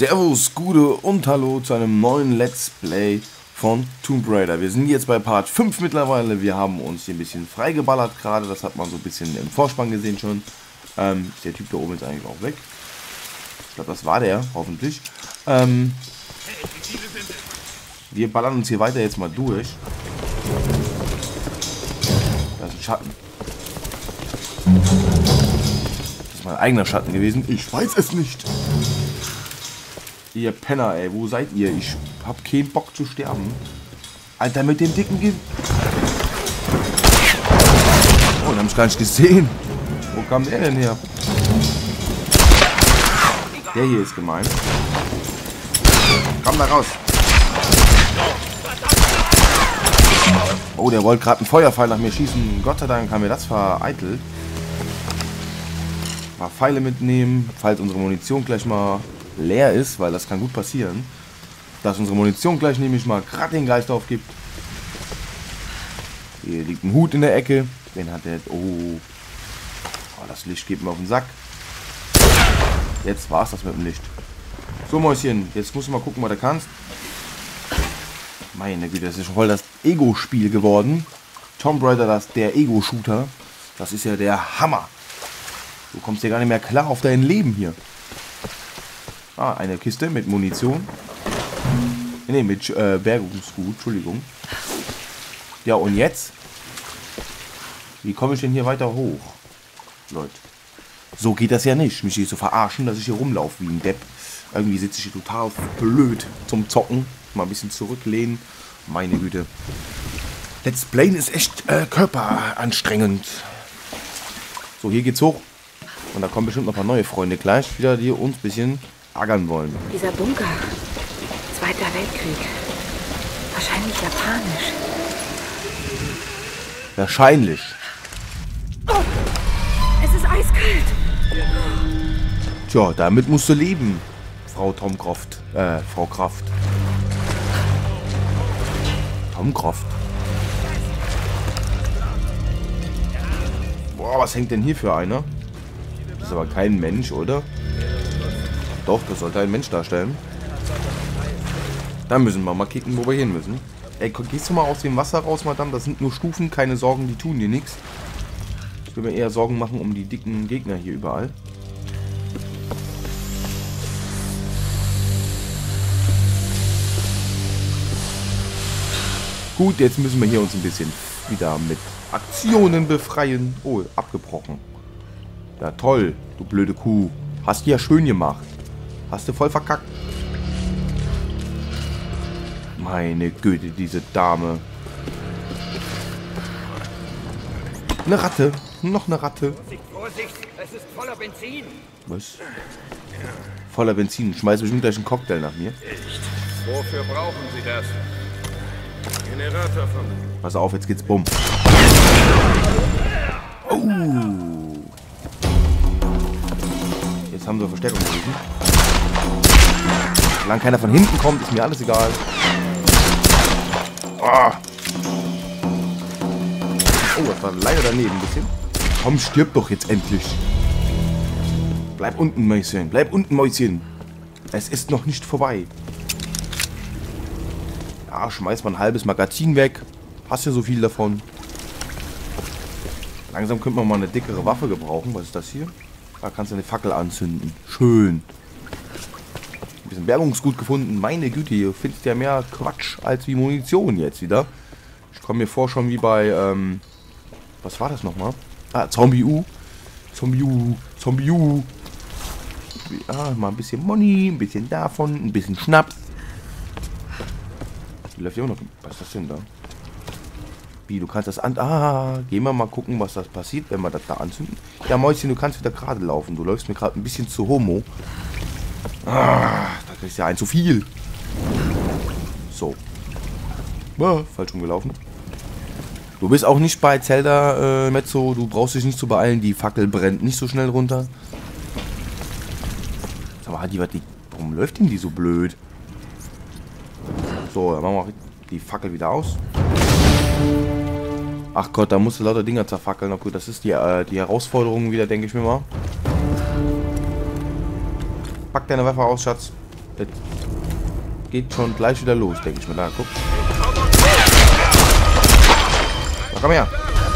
Servus, Gude und Hallo zu einem neuen Let's Play von Tomb Raider. Wir sind jetzt bei Part 5 mittlerweile. Wir haben uns hier ein bisschen freigeballert gerade. Das hat man so ein bisschen im Vorspann gesehen schon. Der Typ da oben ist eigentlich auch weg. Ich glaube, das war der, hoffentlich. Wir ballern uns hier weiter jetzt mal durch. Da ist ein Schatten. Das ist mein eigener Schatten gewesen. Ich weiß es nicht. Ihr Penner, ey, wo seid ihr? Ich hab keinen Bock zu sterben. Alter, mit dem dicken Oh, den hab ich gar nicht gesehen. Wo kam der denn her? Der hier ist gemein. Komm da raus. Oh, der wollte gerade einen Feuerpfeil nach mir schießen. Gott sei Dank haben wir das vereitelt. Ein paar Pfeile mitnehmen, falls unsere Munition gleich mal leer ist, weil das kann gut passieren, dass unsere Munition gleich nämlich mal gerade den Geist aufgibt. Hier liegt ein Hut in der Ecke. Den hat der... Oh, das Licht geht mir auf den Sack. Jetzt war's das mit dem Licht. So, Mäuschen, jetzt musst du mal gucken, was du kannst. Meine Güte, das ist schon voll das Ego-Spiel geworden. Tomb Raider, der Ego-Shooter. Das ist ja der Hammer. Du kommst ja gar nicht mehr klar auf dein Leben hier. Ah, eine Kiste mit Munition. Ne, mit Bergungsgut, Entschuldigung. Ja, und jetzt? Wie komme ich denn hier weiter hoch? Leute. So geht das ja nicht. Mich hier zu verarschen, dass ich hier rumlaufe wie ein Depp. Irgendwie sitze ich hier total blöd zum Zocken. Mal ein bisschen zurücklehnen. Meine Güte. Let's Playen ist echt körperanstrengend. So, hier geht's hoch. Und da kommen bestimmt noch ein paar neue Freunde gleich wieder, die uns ein bisschen ärgern wollen. Dieser Bunker. Zweiter Weltkrieg. Wahrscheinlich japanisch. Wahrscheinlich. Oh, es ist eiskalt. Tja, damit musst du leben, Frau Kraft. Tom Kraft. Boah, was hängt denn hier für einer? Das ist aber kein Mensch, oder? Doch, das sollte ein Mensch darstellen. Dann müssen wir mal kicken, wo wir hin müssen. Ey, gehst du mal aus dem Wasser raus, Madame? Das sind nur Stufen, keine Sorgen, die tun dir nichts. Ich will mir eher Sorgen machen um die dicken Gegner hier überall. Gut, jetzt müssen wir hier uns ein bisschen wieder mit Aktionen befreien. Oh, abgebrochen. Ja, toll, du blöde Kuh. Hast du ja schön gemacht. Hast du voll verkackt. Meine Güte, diese Dame. Eine Ratte. Noch eine Ratte. Vorsicht, es ist voller Benzin. Was? Voller Benzin. Schmeiß bestimmt gleich einen Cocktail nach mir. Wofür brauchen Sie das? Generator von... Pass auf, jetzt geht's bumm. Oh. Jetzt haben wir Verstärkung gerufen. Solange keiner von hinten kommt, ist mir alles egal. Oh, das war leider daneben ein bisschen. Komm, stirb doch jetzt endlich. Bleib unten, Mäuschen. Bleib unten, Mäuschen. Es ist noch nicht vorbei. Ja, schmeiß mal ein halbes Magazin weg. Hast ja so viel davon. Langsam könnte man mal eine dickere Waffe gebrauchen. Was ist das hier? Da kannst du eine Fackel anzünden. Schön. Ein bisschen Bergungsgut gefunden. Meine Güte, hier findest du ja mehr Quatsch als wie Munition jetzt wieder. Ich komme mir vor schon wie bei, was war das nochmal? Ah, Zombie U. Zombie U. Zombie U. Ja, mal ein bisschen Money, ein bisschen davon, ein bisschen Schnaps. Die läuft immer noch. Was ist das denn da? Wie, du kannst das an... Ah, gehen wir mal gucken, was das passiert, wenn wir das da anzünden. Ja, Mäuschen, du kannst wieder gerade laufen. Du läufst mir gerade ein bisschen zu homo. Ah, da kriegst du ja ein zu viel. So. Ah, falsch rumgelaufen. Du bist auch nicht bei Zelda, Mezzo. Du brauchst dich nicht zu beeilen. Die Fackel brennt nicht so schnell runter. Sag mal, warum läuft denn die so blöd? So, dann machen wir die Fackel wieder aus. Ach Gott, da musst du lauter Dinger zerfackeln. Na gut, das ist die Herausforderung wieder, denke ich mir mal. Pack deine Waffe aus, Schatz. Das geht schon gleich wieder los, denke ich mal. Da, guck. Na, komm her.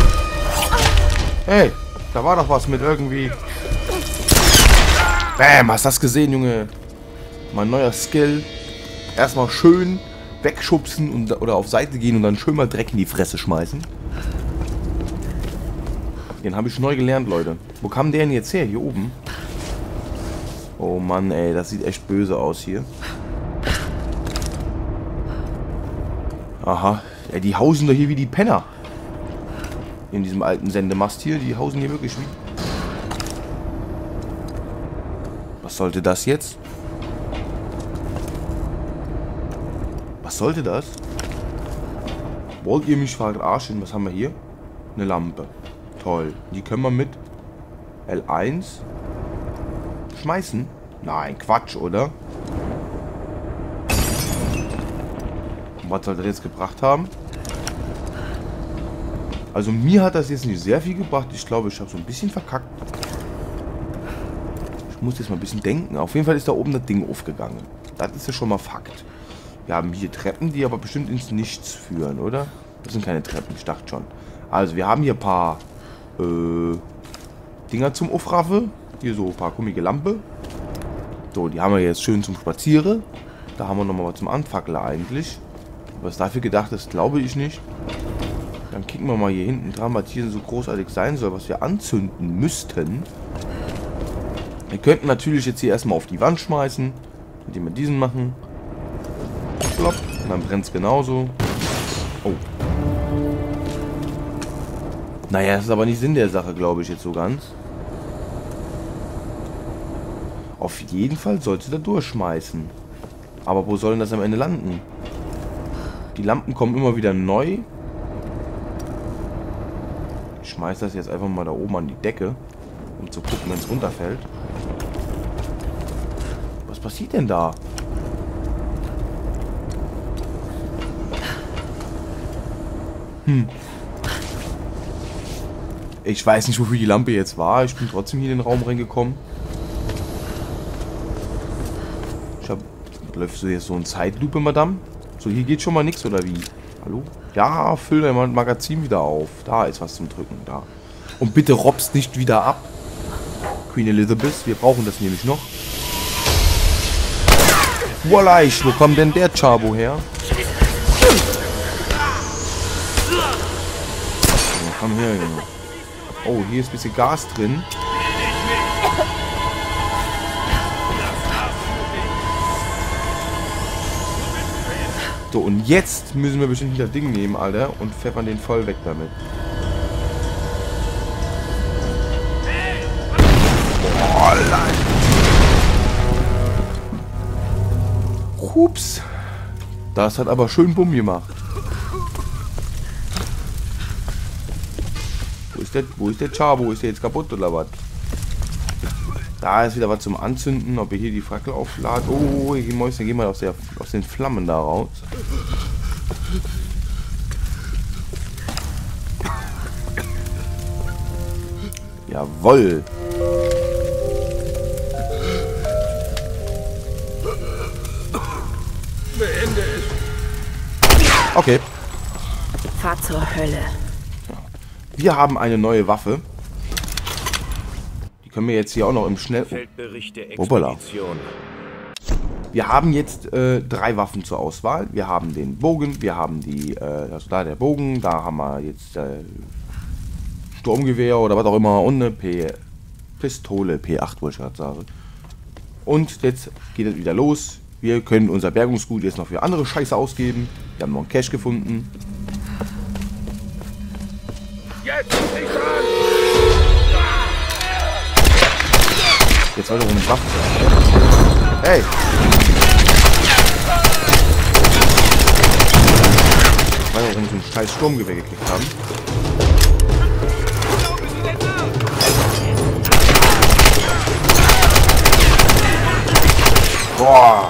Hey, da war doch was mit irgendwie... Bam, hast du das gesehen, Junge? Mein neuer Skill. Erstmal schön wegschubsen und, oder auf Seite gehen und dann schön mal Dreck in die Fresse schmeißen. Den habe ich neu gelernt, Leute. Wo kam der denn jetzt her? Hier oben? Oh Mann, ey, das sieht echt böse aus hier. Aha, ey, die hausen doch hier wie die Penner. In diesem alten Sendemast hier, die hausen hier wirklich wie... Was sollte das jetzt? Was sollte das? Wollt ihr mich verarschen? Was haben wir hier? Eine Lampe. Toll. Die können wir mit L1 schmeißen? Nein, Quatsch, oder? Und was soll das jetzt gebracht haben? Also mir hat das jetzt nicht sehr viel gebracht. Ich glaube, ich habe so ein bisschen verkackt. Ich muss jetzt mal ein bisschen denken. Auf jeden Fall ist da oben das Ding aufgegangen. Das ist ja schon mal Fakt. Wir haben hier Treppen, die aber bestimmt ins Nichts führen, oder? Das sind keine Treppen, ich dachte schon. Also wir haben hier ein paar Dinger zum Aufraffe. Hier so ein paar gummige Lampe. So, die haben wir jetzt schön zum Spazieren. Da haben wir nochmal was zum Anfackeln eigentlich. Was dafür gedacht ist, glaube ich nicht. Dann kicken wir mal hier hinten dran, was hier so großartig sein soll, was wir anzünden müssten. Wir könnten natürlich jetzt hier erstmal auf die Wand schmeißen, indem wir diesen machen. Plopp, und dann brennt es genauso. Oh. Naja, das ist aber nicht Sinn der Sache, glaube ich jetzt so ganz. Auf jeden Fall sollte da durchschmeißen. Aber wo soll denn das am Ende landen? Die Lampen kommen immer wieder neu. Ich schmeiß das jetzt einfach mal da oben an die Decke, um zu gucken, wenn es runterfällt. Was passiert denn da? Ich weiß nicht, wofür die Lampe jetzt war. Ich bin trotzdem hier in den Raum reingekommen. Läuft so jetzt so ein Zeitlupe, Madame? So, hier geht schon mal nichts, oder wie? Hallo? Ja, füll dein Magazin wieder auf. Da ist was zum Drücken, da. Und bitte robst nicht wieder ab. Queen Elizabeth, wir brauchen das nämlich noch. Voila, wo kommt denn der Chabo her? So, komm her, Junge. Oh, hier ist ein bisschen Gas drin. So, und jetzt müssen wir bestimmt wieder Ding nehmen, Alter, und pfeffern den voll weg damit. Boah, Hups. Das hat aber schön Bumm gemacht. Wo ist der Chabo? Ist der jetzt kaputt oder was? Da ist wieder was zum Anzünden. Ob ihr hier die Fackel aufladet. Oh, die Mäuschen gehen mal aus den Flammen da raus. Jawoll. Beende es. Okay. Fahr zur Hölle. Wir haben eine neue Waffe. Die können wir jetzt hier auch noch im Feldbericht der Expedition. Wir haben jetzt 3 Waffen zur Auswahl. Wir haben den Bogen, wir haben die, also da der Bogen, da haben wir jetzt Sturmgewehr oder was auch immer und eine Pistole, P8 wollte ich gerade sagen. Und jetzt geht es wieder los. Wir können unser Bergungsgut jetzt noch für andere Scheiße ausgeben. Wir haben noch einen Cache gefunden. Jetzt nicht dran! Jetzt weiter mit Waffen. Hey! Weil wir so einen scheiß Sturmgewehr gekriegt haben. Boah!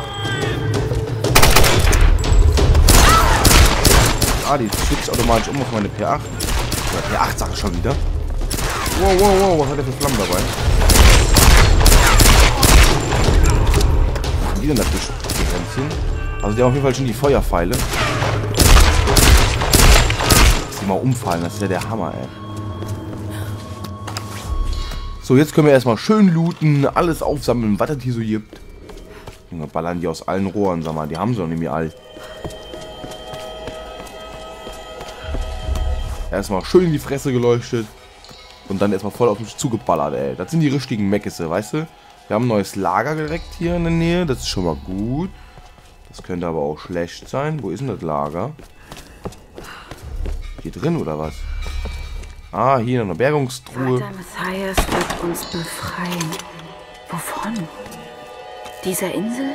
Ah, die schützt automatisch um auf meine P8. Oder P8 sag ich schon wieder. Wow, wow, wow, was hat der für Flammen dabei? die denn da für Ränzchen? Also die haben auf jeden Fall schon die Feuerpfeile. Lass die mal umfallen, das ist ja der Hammer, ey. So, jetzt können wir erstmal schön looten, alles aufsammeln, was es hier so gibt. Junge, ballern die aus allen Rohren, sag mal, die haben sie doch nicht mehr all. Erstmal schön in die Fresse geleuchtet. Und dann erstmal voll auf mich zugeballert, ey. Das sind die richtigen Meckisse, weißt du? Wir haben ein neues Lager direkt hier in der Nähe, das ist schon mal gut. Das könnte aber auch schlecht sein. Wo ist denn das Lager? Hier drin, oder was? Ah, hier in einer Bergungstruhe. Vater Messias wird uns befreien. Wovon? Dieser Insel?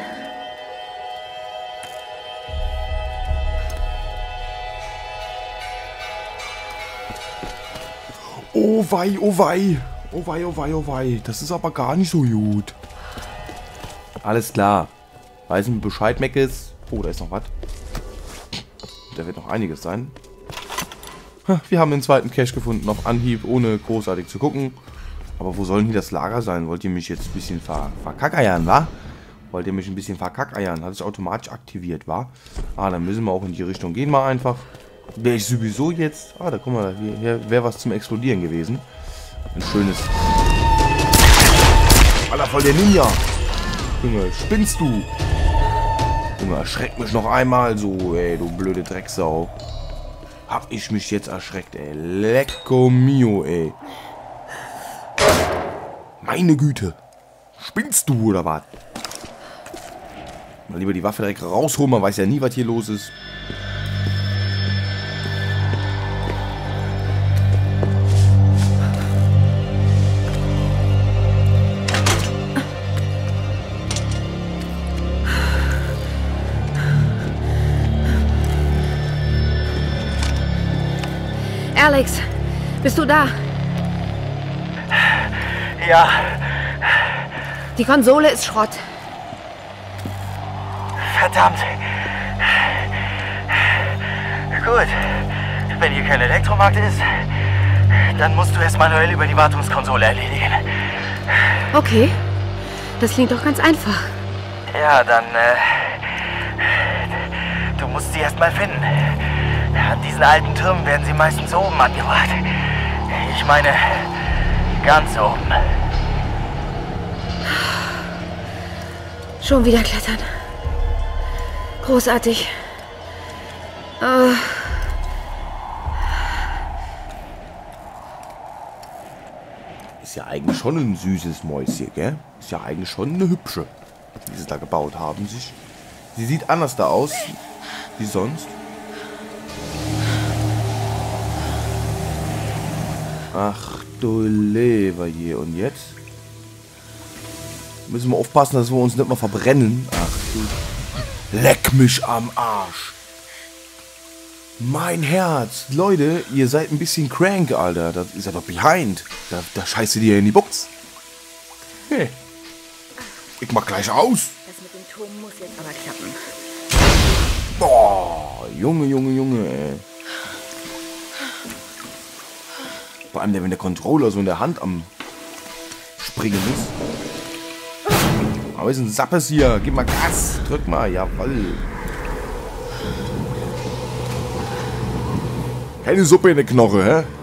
Oh wei, oh wei. Oh wei, oh wei, oh wei. Das ist aber gar nicht so gut. Alles klar. Weißen wir Bescheid, Meckes. Oh, da ist noch was. Da wird noch einiges sein. Wir haben den zweiten Cache gefunden, auf Anhieb, ohne großartig zu gucken. Aber wo soll denn hier das Lager sein? Wollt ihr mich jetzt ein bisschen verkackeiern, wa? Wollt ihr mich ein bisschen verkackeiern? Hat sich automatisch aktiviert, wa? Ah, dann müssen wir auch in die Richtung gehen mal einfach. Wäre ich sowieso jetzt... Ah, da guck mal, hier wäre was zum Explodieren gewesen. Ein schönes... Alter, voll der Ninja! Junge, spinnst du? Junge, erschreck mich noch einmal so, ey, du blöde Drecksau. Hab ich mich jetzt erschreckt, ey. Lecco mio, ey. Meine Güte. Spinnst du, oder was? Mal lieber die Waffe direkt rausholen, man weiß ja nie, was hier los ist. Alex, bist du da? Ja, Die Konsole ist Schrott. verdammt. Gut, wenn hier kein Elektromarkt ist, dann musst du es manuell über die Wartungskonsole erledigen. Okay, das klingt doch ganz einfach. Ja, dann, du musst sie erst mal finden. An diesen alten Türmen werden sie meistens oben angebracht. Ich meine, ganz oben. Schon wieder klettern. Großartig. Oh. Ist ja eigentlich schon ein süßes Mäuschen, gell? Ist ja eigentlich schon eine hübsche, die sie da gebaut haben. Sie sieht anders da aus, wie sonst. Ach du Leber hier. Und jetzt? Müssen wir aufpassen, dass wir uns nicht mal verbrennen. Ach du. Leck mich am Arsch. Mein Herz. Leute, ihr seid ein bisschen crank, Alter. Das ist ja doch behind. Da scheißt ihr dir in die Box. Hey. Ich mach gleich aus. Das mit dem Turm muss jetzt aber klappen. Boah, Junge, Junge, Junge, ey. Vor allem, wenn der Controller so in der Hand am Springen ist. Aber ist ein Sappes hier. Gib mal Gas. Drück mal. Jawoll. Keine Suppe in der Knoche, hä?